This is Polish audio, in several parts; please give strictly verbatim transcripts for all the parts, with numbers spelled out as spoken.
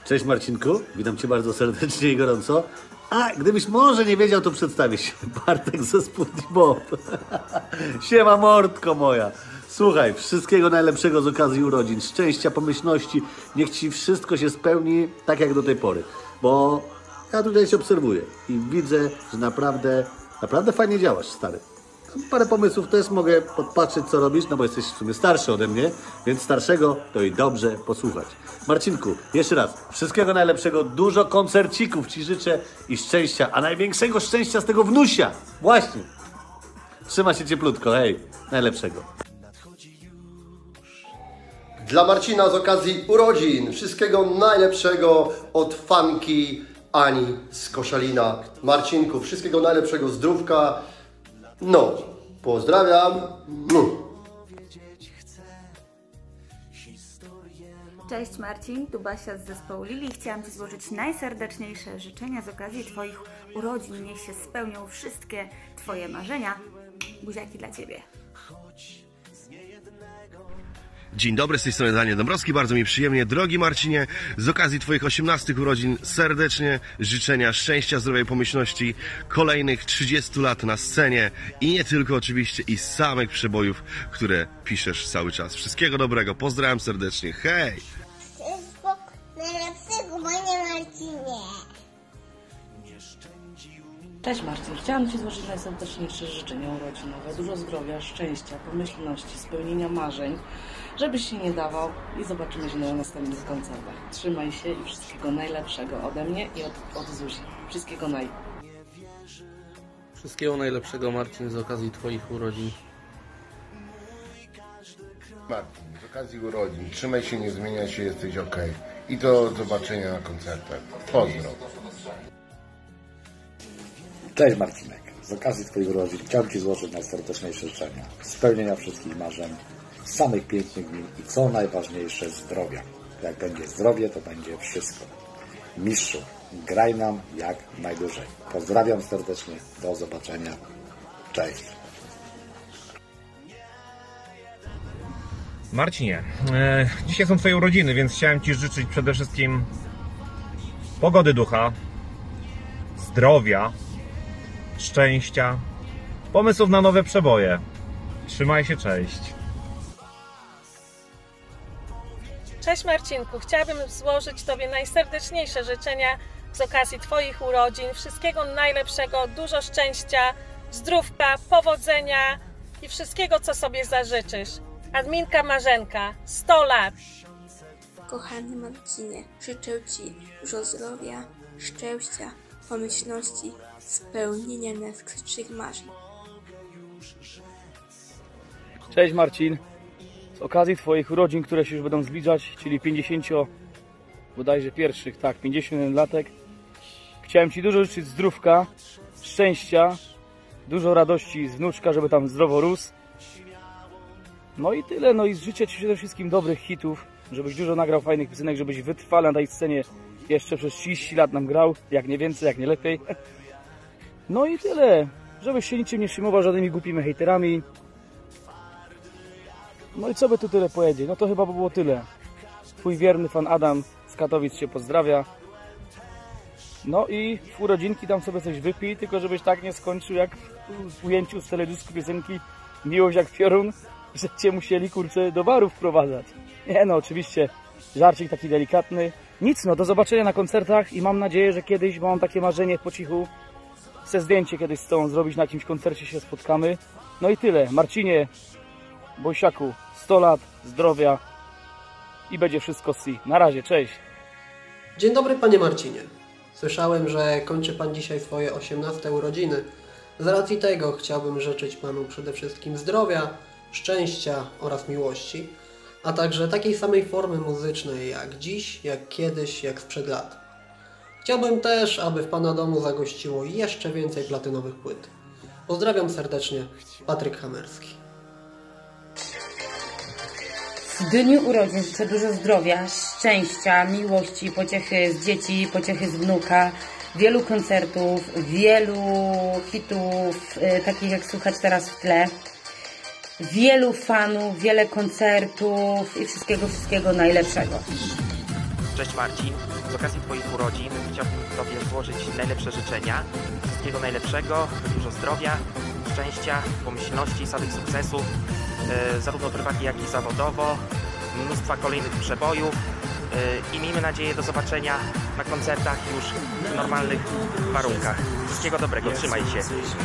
Cześć Marcinku, witam Cię bardzo serdecznie i gorąco. A gdybyś może nie wiedział, to przedstawię się. Bartek ze Sputnik Bob. Siema mordko moja. Słuchaj, wszystkiego najlepszego z okazji urodzin, szczęścia, pomyślności. Niech Ci wszystko się spełni tak jak do tej pory. Bo ja tutaj Cię obserwuję i widzę, że naprawdę, naprawdę fajnie działasz, stary. Parę pomysłów też mogę podpatrzeć, co robisz, no bo jesteś w sumie starszy ode mnie, więc starszego to i dobrze posłuchać. Marcinku, jeszcze raz, wszystkiego najlepszego, dużo koncercików Ci życzę i szczęścia, a największego szczęścia z tego wnusia. Właśnie. Trzyma się cieplutko, hej, najlepszego. Dla Marcina z okazji urodzin, wszystkiego najlepszego od fanki Ani z Koszalina. Marcinku, wszystkiego najlepszego, zdrówka. No, pozdrawiam. Cześć Marcin, tu Basia z zespołu Lili. Chciałam Ci złożyć najserdeczniejsze życzenia z okazji Twoich urodzin. Niech się spełnią wszystkie Twoje marzenia. Buziaki dla Ciebie. Dzień dobry, z tej strony Daniel Dąbrowski, bardzo mi przyjemnie. Drogi Marcinie, z okazji Twoich osiemnastych urodzin serdecznie życzenia szczęścia, zdrowia i pomyślności, kolejnych trzydziestu lat na scenie i nie tylko oczywiście, i samych przebojów, które piszesz cały czas. Wszystkiego dobrego, pozdrawiam serdecznie, hej! Wszystko najlepszego, panie Marcinie! Cześć Marcin, chciałam Ci złożyć najserdeczniejsze życzenia urodzinowe, dużo zdrowia, szczęścia, pomyślności, spełnienia marzeń, żebyś się nie dawał i zobaczymy się na następnych koncertach. Trzymaj się i wszystkiego najlepszego ode mnie i od, od Zuzi. Wszystkiego naj... Wszystkiego najlepszego Marcin z okazji Twoich urodzin. Marcin, z okazji urodzin, trzymaj się, nie zmieniaj się, jesteś ok. I do zobaczenia na koncertach. Pozdro. Cześć Marcinek, z okazji Twoich urodzin chciałbym Ci złożyć najserdeczniejsze życzenia, spełnienia wszystkich marzeń, samych pięknych dni i co najważniejsze zdrowia. Jak będzie zdrowie, to będzie wszystko. Mistrzu, graj nam jak najdłużej. Pozdrawiam serdecznie, do zobaczenia, cześć. Marcinie, e, dzisiaj są Twoje urodziny, więc chciałem Ci życzyć przede wszystkim pogody ducha, zdrowia, szczęścia, pomysłów na nowe przeboje. Trzymaj się, cześć. Cześć Marcinku, chciałabym złożyć Tobie najserdeczniejsze życzenia z okazji Twoich urodzin. Wszystkiego najlepszego, dużo szczęścia, zdrówka, powodzenia i wszystkiego, co sobie zażyczysz. Adminka Marzenka, sto lat. Kochany Marcinie, życzę Ci dużo zdrowia, szczęścia, pomyślności, spełnienia najskrytszych marzeń. Cześć Marcin, z okazji Twoich urodzin, które się już będą zbliżać, czyli pięćdziesięciu bodajże pierwszych, tak, pięćdziesiąt jeden latek, chciałem Ci dużo życzyć zdrówka, szczęścia, dużo radości z wnuczka, żeby tam zdrowo rósł. No i tyle, no i życzę Ci przede wszystkim dobrych hitów, żebyś dużo nagrał fajnych piosenek, żebyś wytrwale na tej scenie jeszcze przez trzydzieści lat nam grał, jak nie więcej, jak nie lepiej. No i tyle, żebyś się niczym nie przejmował żadnymi głupimi hejterami. No i co by tu tyle powiedzieć? No to chyba by było tyle. Twój wierny fan Adam z Katowic się pozdrawia. No i w urodzinki tam sobie coś wypij, tylko żebyś tak nie skończył jak w ujęciu z teledysku piosenki Miłość jak piorun, że Cię musieli, kurczę, do baru wprowadzać. Nie no, oczywiście, żarcik taki delikatny. Nic no, do zobaczenia na koncertach i mam nadzieję, że kiedyś, bo mam takie marzenie po cichu, chcę zdjęcie kiedyś z Tobą zrobić, na jakimś koncercie się spotkamy. No i tyle. Marcinie, Bojsiaku, sto lat, zdrowia i będzie wszystko si. Na razie, cześć. Dzień dobry Panie Marcinie. Słyszałem, że kończy Pan dzisiaj swoje osiemnaste urodziny. Z racji tego chciałbym życzyć Panu przede wszystkim zdrowia, szczęścia oraz miłości, a także takiej samej formy muzycznej jak dziś, jak kiedyś, jak sprzed lat. Chciałbym też, aby w Pana domu zagościło jeszcze więcej platynowych płyt. Pozdrawiam serdecznie, Patryk Hamerski. W dniu urodzin życzę dużo zdrowia, szczęścia, miłości, pociechy z dzieci, pociechy z wnuka, wielu koncertów, wielu hitów, y, takich jak słychać teraz w tle, wielu fanów, wiele koncertów i wszystkiego, wszystkiego najlepszego. Cześć Marcin, z okazji Twoich urodzin chciałbym Tobie złożyć najlepsze życzenia. Wszystkiego najlepszego, dużo zdrowia, szczęścia, pomyślności, samych sukcesów, e, zarówno prywatnie, jak i zawodowo, mnóstwa kolejnych przebojów e, i miejmy nadzieję do zobaczenia na koncertach już w normalnych warunkach. Wszystkiego dobrego, trzymaj się.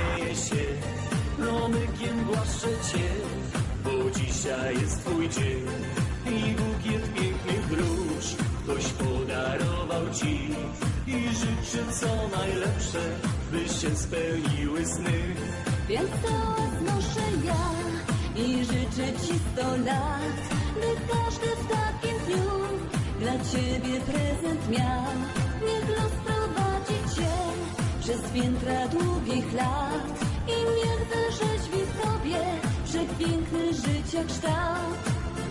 Promykiem głaszczę Cię, bo dzisiaj jest Twój dzień i bukiet pięknych róż ktoś podarował Ci i życzę co najlepsze, by się spełniły sny. Więc to znoszę ja i życzę Ci sto lat, by każdy w takim dniu dla Ciebie prezent miał. Niech los prowadzi Cię przez piętra długich lat i niech wyrzeźbi w Tobie przepiękny życia kształt.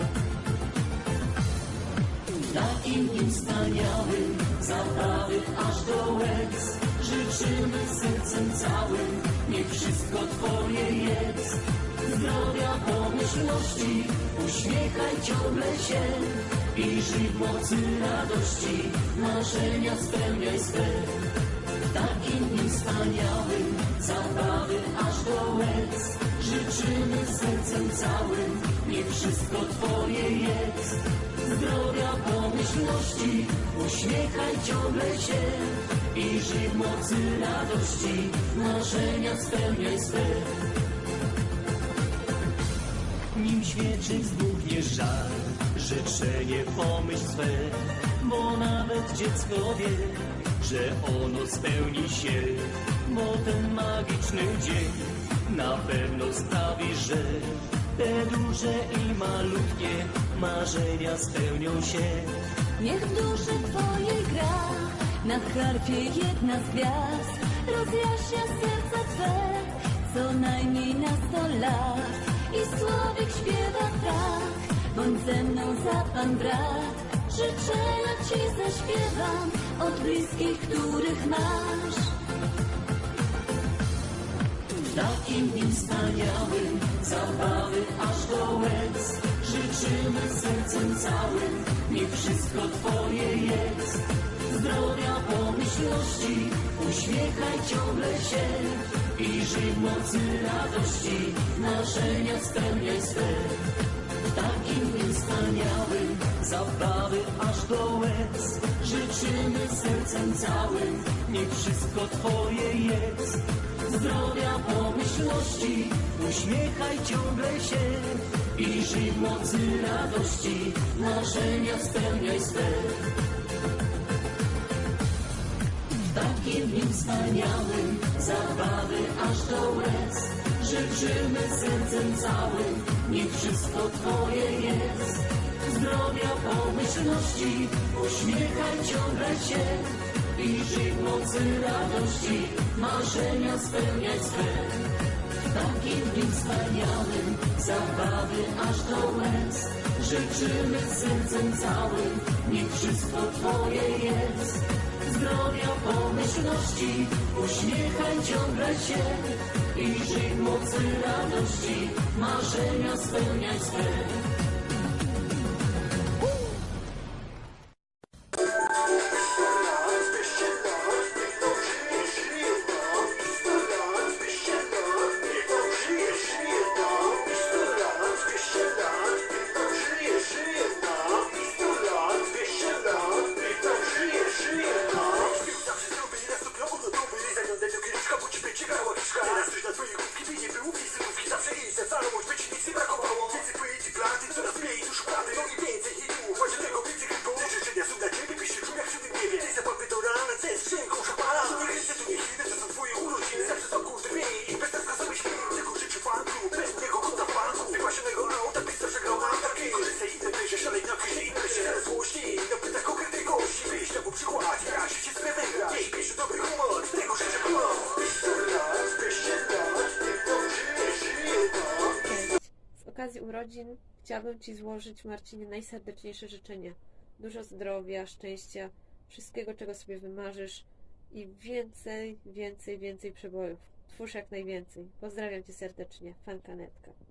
W takim dniu wspaniałym, zabawy aż do łez, życzymy sercem całym, niech wszystko Twoje jest. Zdrowia, pomyślności, uśmiechaj ciągle się i żyj w mocy radości, marzenia spełniaj swe. W takim dniu wspaniałym, zabawy aż do łez, życzymy sercem całym, niech wszystko Twoje jest. Zdrowia, pomyślności, uśmiechaj ciągle się i żyj w mocy radości, marzenia spełniaj swe. Nim świeczek zbuchnie żar, życzenie pomyśl swe, bo nawet dziecko wie, że ono spełni się, bo ten magiczny dzień na pewno sprawi, że te duże i malutkie marzenia spełnią się. Niech w duszy Twojej gra na harfie jedna z gwiazd, rozjaśnia serca Twe co najmniej na sto lat i słowik śpiewa tak, bądź ze mną za Pan brat. Życzenia Ci zaśpiewam od bliskich, których masz. W takim dniu wspaniałym, zabawy aż do łez, życzymy sercem całym, niech wszystko Twoje jest. Zdrowia, pomyślności, uśmiechaj ciągle się i żyj w mocy radości, marzenia spełniaj swe. W takim dniu wspaniałym, zabawy aż do łez, życzymy sercem całym, niech wszystko Twoje jest. Zdrowia, pomyślności, uśmiechaj ciągle się i żyj w mocy radości, marzenia spełniaj swe. W takim dniu wspaniałym, zabawy aż do łez, życzymy sercem całym, niech wszystko Twoje jest. Zdrowia, pomyślności, uśmiechaj ciągle się i żyj w mocy radości, marzenia spełniaj swe. W takim dniu wspaniałym, zabawy aż do łez, życzymy sercem całym, niech wszystko Twoje jest. Zdrowia, pomyślności, uśmiechaj ciągle się i żyj w mocy radości, marzenia spełniaj swe. Z okazji urodzin chciałabym Ci złożyć, Marcinie, najserdeczniejsze życzenia. Dużo zdrowia, szczęścia, wszystkiego, czego sobie wymarzysz i więcej, więcej, więcej przebojów. Twórz jak najwięcej. Pozdrawiam Cię serdecznie. Fanka Netka.